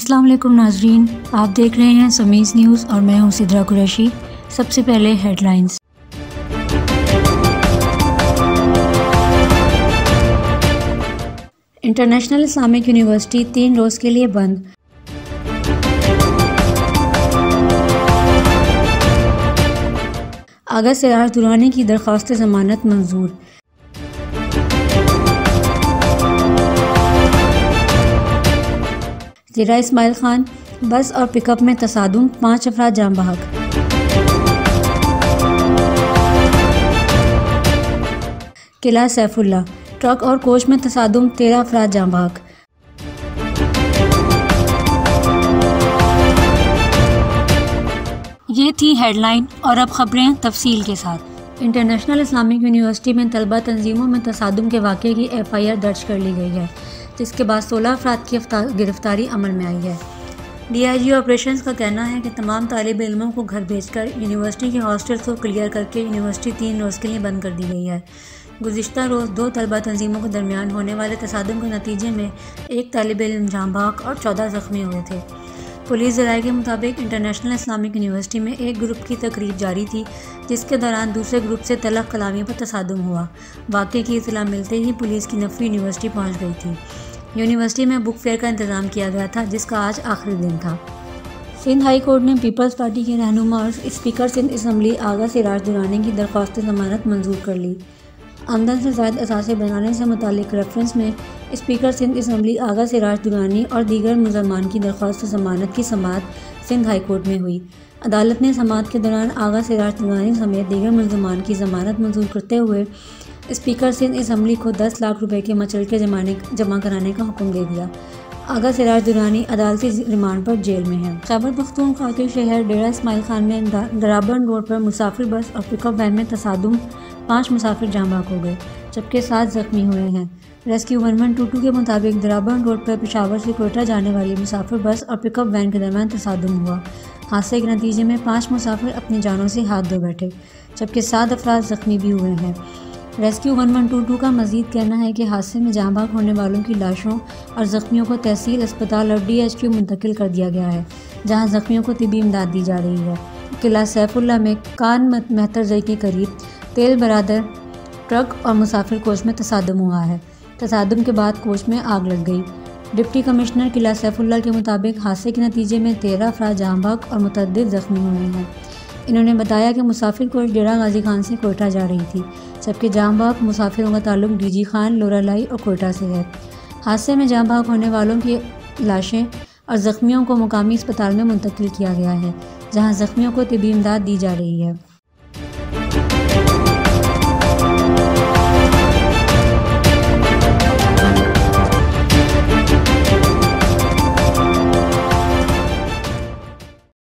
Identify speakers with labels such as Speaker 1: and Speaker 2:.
Speaker 1: अस्सलाम वालेकुम नाजरीन, आप देख रहे हैं समीज़ न्यूज़ और मैं हूं सिद्रा कुरैशी। सबसे पहले हेडलाइंस। इंटरनेशनल इस्लामिक यूनिवर्सिटी 3 रोज़ के लिए बंद। आगा सिराज दुरानी की दरख्वास्त ज़मानत मंजूर। ज़िरा इस्माइल खान, बस और पिकअप में तसादुम, 5 अफराद जान बहक। किला सैफुल्ला, ट्रक और कोच में तसादुम, 13 अफराद जान बहक। ये थी हेडलाइन और अब खबरें तफसील के साथ। इंटरनेशनल इस्लामिक यूनिवर्सिटी में तलबा तंजीमों में तसादुम के वाक़े की FIR दर्ज कर ली गई है, जिसके बाद 16 अफराद की गिरफ्तारी अमल में आई है। DIG ऑपरेशंस का कहना है कि तमाम तालिब इल्मों को घर भेजकर यूनिवर्सिटी के हॉस्टल्स को क्लियर करके यूनिवर्सिटी 3 रोज़ के लिए बंद कर दी गई है। गुज़िश्ता रोज़ 2 तलबा तंजीमों के दरमियान होने वाले तसादुम के नतीजे में 1 तालिब इल्म जाँ बहक और 14 ज़ख्मी हुए थे। पुलिस ज़राए के मुताबिक इंटरनेशनल इस्लामिक यूनिवर्सिटी में एक ग्रुप की तकरीब जारी थी, जिसके दौरान दूसरे ग्रुप से तलख कलामी पर तसादुम हुआ। वाक़े की इत्तला मिलते ही पुलिस की नफ़री यूनिवर्सिटी पहुँच गई थी। यूनिवर्सिटी में बुक फेयर का इंतज़ाम किया गया था, जिसका आज आखिरी दिन था। सिंध हाई कोर्ट ने पीपल्स पार्टी के रहनुमा और स्पीकर सिंध असम्बली आगा सिराज दुरानी की दरख्वास्त ज़मानत मंजूर कर ली। आमदन से ज़ायद असासे बनाने से मुतालिक रेफरेंस में स्पीकर सिंध असम्बली आगा सिराज दुरानी और दीगर मुलज़मान की दरख्वास्त ज़मानत की समाअत सिंध हाई कोर्ट में हुई। अदालत ने समाअत के दौरान आगा सिराज दुरानी समेत दीगर मुलज़मान की ज़मानत मंजूर करते हुए स्पीकर सिंध असम्बली को 10 लाख रुपए के मचलके जमा कराने का हुक्म दे दिया। आगा सिराज दुरानी अदालती रिमांड पर जेल में है। खैबर पख्तूनख्वा के शहर डेरा इस्माइल खान में दराबन रोड पर मुसाफिर बस और पिकअप वैन में तसादुम, 5 मुसाफिर जाँ बहक हो गए, जबकि 7 जख्मी हुए हैं। रेस्क्यू 1122 के मुताबिक दराबन रोड पर पेशावर से कोयटा जाने वाली मुसाफिर बस और पिकअप वैन के दरमियान तसादुम हुआ। हादसे के नतीजे में 5 मुसाफिर अपनी जानों से हाथ धो बैठे, जबकि 7 अफराद जख्मी भी हुए हैं। रेस्क्यू 1122 का मज़ीद कहना है कि हादसे में जाँ बहक होने वालों की लाशों और ज़ख्मियों को तहसील अस्पताल और DHQ मुंतकिल कर दिया गया है, जहां ज़ख्मियों को तिबी इमदाद दी जा रही है। किला सैफुल्ला में कान महतरजई के करीब तेल बरादर ट्रक और मुसाफिर कोच में तसादुम हुआ है। तसादुम के बाद कोच में आग लग गई। डिप्टी कमिश्नर किला सैफुल्ला के मुताबिक हादसे के नतीजे में 13 अफराद जाँ बहक और मुतअद्दिद ज़ख्मी हुए हैं। इन्होंने बताया कि मुसाफिर कोच डेरा गाजी खान से कोयटा जा रही थी, जबकि जाँ बहक मुसाफिरों का ताल्लुक DG खान, लोरालाई और कोयटा से है। हादसे में जाँ बहक होने वालों की लाशें और ज़ख्मियों को मुकामी अस्पताल में मुंतकिल किया गया है, जहां ज़ख्मियों को तिबी इमदाद दी जा रही है।